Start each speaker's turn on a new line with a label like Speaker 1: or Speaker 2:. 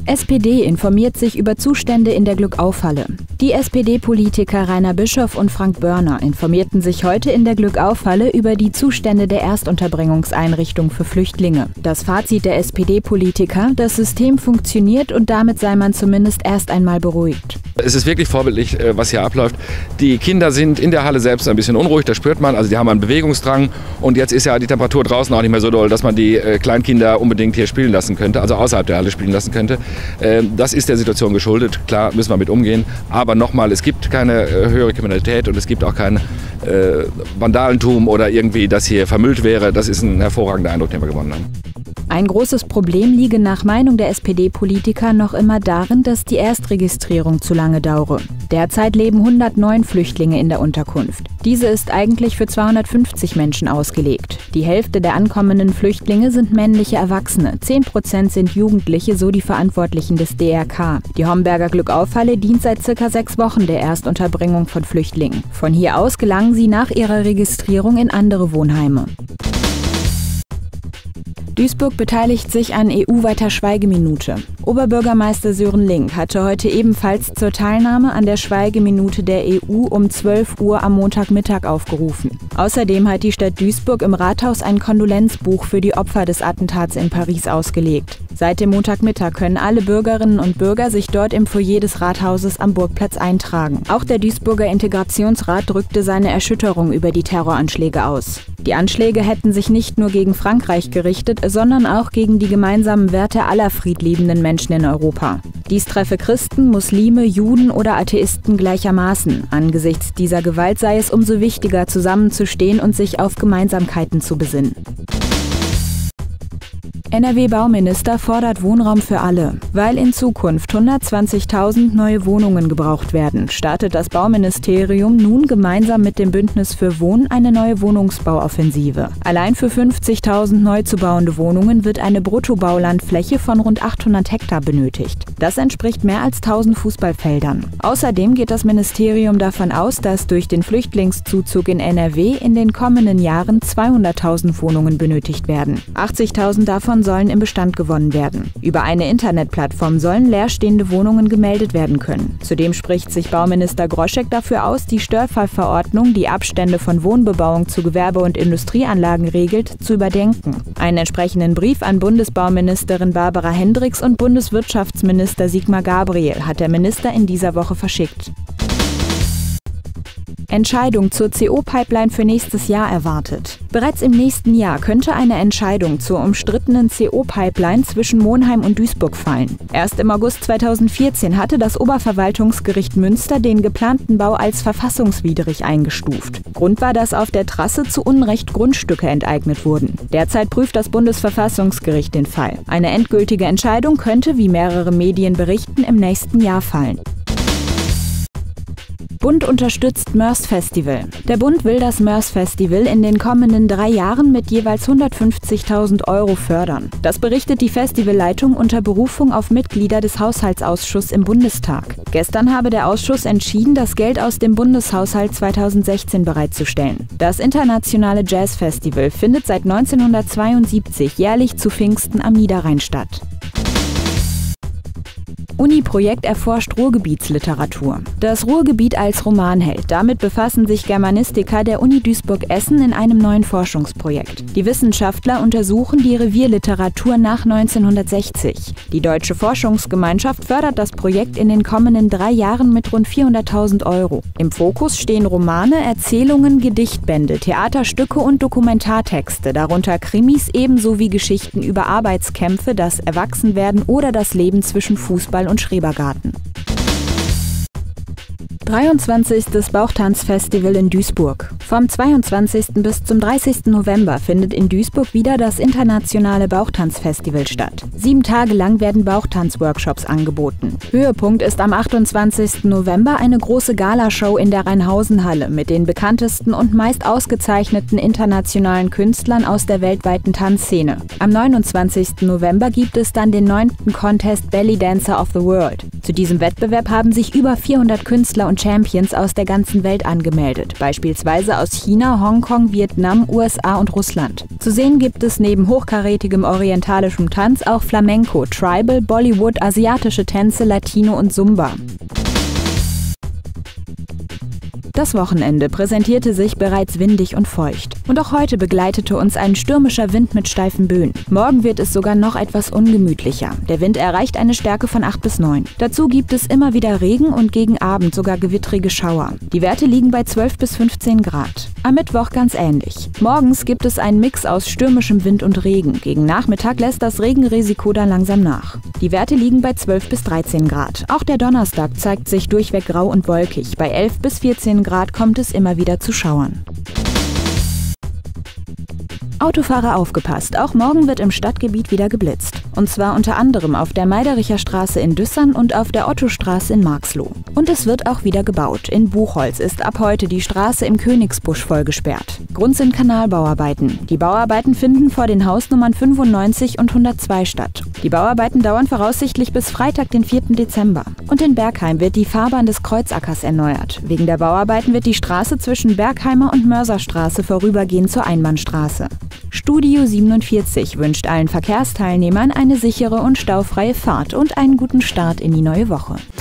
Speaker 1: SPD informiert sich über Zustände in der Glückauf-Halle. Die SPD-Politiker Rainer Bischoff und Frank Börner informierten sich heute in der Glückauf-Halle über die Zustände der Erstunterbringungseinrichtung für Flüchtlinge. Das Fazit der SPD-Politiker: Das System funktioniert und damit sei man zumindest erst einmal beruhigt.
Speaker 2: Es ist wirklich vorbildlich, was hier abläuft. Die Kinder sind in der Halle selbst ein bisschen unruhig, das spürt man. Also die haben einen Bewegungsdrang und jetzt ist ja die Temperatur draußen auch nicht mehr so doll, dass man die Kleinkinder unbedingt hier spielen lassen könnte, also außerhalb der Halle spielen lassen könnte. Das ist der Situation geschuldet. Klar müssen wir mit umgehen. Aber nochmal, es gibt keine höhere Kriminalität und es gibt auch kein Vandalentum oder irgendwie, das hier vermüllt wäre. Das ist ein hervorragender Eindruck, den wir gewonnen haben.
Speaker 1: Ein großes Problem liege nach Meinung der SPD-Politiker noch immer darin, dass die Erstregistrierung zu lange dauere. Derzeit leben 109 Flüchtlinge in der Unterkunft. Diese ist eigentlich für 250 Menschen ausgelegt. Die Hälfte der ankommenden Flüchtlinge sind männliche Erwachsene. 10% sind Jugendliche, so die Verantwortlichen des DRK. Die Homberger Glückauf-Halle dient seit ca. 6 Wochen der Erstunterbringung von Flüchtlingen. Von hier aus gelangen sie nach ihrer Registrierung in andere Wohnheime. Duisburg beteiligt sich an EU-weiter Schweigeminute. Oberbürgermeister Sören Link hatte heute ebenfalls zur Teilnahme an der Schweigeminute der EU um 12 Uhr am Montagmittag aufgerufen. Außerdem hat die Stadt Duisburg im Rathaus ein Kondolenzbuch für die Opfer des Attentats in Paris ausgelegt. Seit dem Montagmittag können alle Bürgerinnen und Bürger sich dort im Foyer des Rathauses am Burgplatz eintragen. Auch der Duisburger Integrationsrat drückte seine Erschütterung über die Terroranschläge aus. Die Anschläge hätten sich nicht nur gegen Frankreich gerichtet, sondern auch gegen die gemeinsamen Werte aller friedliebenden Menschen in Europa. Dies treffe Christen, Muslime, Juden oder Atheisten gleichermaßen. Angesichts dieser Gewalt sei es umso wichtiger, zusammenzustehen und sich auf Gemeinsamkeiten zu besinnen. NRW-Bauminister fordert Wohnraum für alle. Weil in Zukunft 120.000 neue Wohnungen gebraucht werden, startet das Bauministerium nun gemeinsam mit dem Bündnis für Wohnen eine neue Wohnungsbauoffensive. Allein für 50.000 neu zu bauende Wohnungen wird eine Bruttobaulandfläche von rund 800 Hektar benötigt. Das entspricht mehr als 1000 Fußballfeldern. Außerdem geht das Ministerium davon aus, dass durch den Flüchtlingszuzug in NRW in den kommenden Jahren 200.000 Wohnungen benötigt werden. 80.000 davon sollen im Bestand gewonnen werden. Über eine Internetplattform sollen leerstehende Wohnungen gemeldet werden können. Zudem spricht sich Bauminister Groschek dafür aus, die Störfallverordnung, die Abstände von Wohnbebauung zu Gewerbe- und Industrieanlagen regelt, zu überdenken. Einen entsprechenden Brief an Bundesbauministerin Barbara Hendricks und Bundeswirtschaftsminister Sigmar Gabriel hat der Minister in dieser Woche verschickt. Entscheidung zur CO-Pipeline für nächstes Jahr erwartet. Bereits im nächsten Jahr könnte eine Entscheidung zur umstrittenen CO-Pipeline zwischen Monheim und Duisburg fallen. Erst im August 2014 hatte das Oberverwaltungsgericht Münster den geplanten Bau als verfassungswidrig eingestuft. Grund war, dass auf der Trasse zu Unrecht Grundstücke enteignet wurden. Derzeit prüft das Bundesverfassungsgericht den Fall. Eine endgültige Entscheidung könnte, wie mehrere Medien berichten, im nächsten Jahr fallen. Bund unterstützt Mörs Festival. Der Bund will das Mörs Festival in den kommenden 3 Jahren mit jeweils 150.000 € fördern. Das berichtet die Festivalleitung unter Berufung auf Mitglieder des Haushaltsausschusses im Bundestag. Gestern habe der Ausschuss entschieden, das Geld aus dem Bundeshaushalt 2016 bereitzustellen. Das internationale Jazzfestival findet seit 1972 jährlich zu Pfingsten am Niederrhein statt. Uni-Projekt erforscht Ruhrgebietsliteratur. Das Ruhrgebiet als Romanheld. Damit befassen sich Germanistiker der Uni Duisburg-Essen in einem neuen Forschungsprojekt. Die Wissenschaftler untersuchen die Revierliteratur nach 1960. Die Deutsche Forschungsgemeinschaft fördert das Projekt in den kommenden 3 Jahren mit rund 400.000 €. Im Fokus stehen Romane, Erzählungen, Gedichtbände, Theaterstücke und Dokumentartexte, darunter Krimis ebenso wie Geschichten über Arbeitskämpfe, das Erwachsenwerden oder das Leben zwischen Fußball und Schrebergarten. 23. Bauchtanzfestival in Duisburg. Vom 22. bis zum 30. November findet in Duisburg wieder das internationale Bauchtanzfestival statt. 7 Tage lang werden Bauchtanzworkshops angeboten. Höhepunkt ist am 28. November eine große Galashow in der Rheinhausenhalle mit den bekanntesten und meist ausgezeichneten internationalen Künstlern aus der weltweiten Tanzszene. Am 29. November gibt es dann den 9. Contest Belly Dancer of the World. Zu diesem Wettbewerb haben sich über 400 Künstler und Champions aus der ganzen Welt angemeldet, beispielsweise aus China, Hongkong, Vietnam, USA und Russland. Zu sehen gibt es neben hochkarätigem orientalischem Tanz auch Flamenco, Tribal, Bollywood, asiatische Tänze, Latino und Zumba. Das Wochenende präsentierte sich bereits windig und feucht. Und auch heute begleitete uns ein stürmischer Wind mit steifen Böen. Morgen wird es sogar noch etwas ungemütlicher. Der Wind erreicht eine Stärke von 8 bis 9. Dazu gibt es immer wieder Regen und gegen Abend sogar gewittrige Schauer. Die Werte liegen bei 12 bis 15 Grad. Am Mittwoch ganz ähnlich. Morgens gibt es einen Mix aus stürmischem Wind und Regen. Gegen Nachmittag lässt das Regenrisiko dann langsam nach. Die Werte liegen bei 12 bis 13 Grad. Auch der Donnerstag zeigt sich durchweg grau und wolkig. Bei 11 bis 14 Grad kommt es immer wieder zu Schauern. Autofahrer aufgepasst, auch morgen wird im Stadtgebiet wieder geblitzt. Und zwar unter anderem auf der Meidericher Straße in Düssern und auf der Ottostraße in Marxloh. Und es wird auch wieder gebaut. In Buchholz ist ab heute die Straße im Königsbusch voll gesperrt. Grund sind Kanalbauarbeiten. Die Bauarbeiten finden vor den Hausnummern 95 und 102 statt. Die Bauarbeiten dauern voraussichtlich bis Freitag, den 4. Dezember. Und in Bergheim wird die Fahrbahn des Kreuzackers erneuert. Wegen der Bauarbeiten wird die Straße zwischen Bergheimer und Mörserstraße vorübergehend zur Einbahnstraße. Studio 47 wünscht allen Verkehrsteilnehmern eine sichere und staufreie Fahrt und einen guten Start in die neue Woche.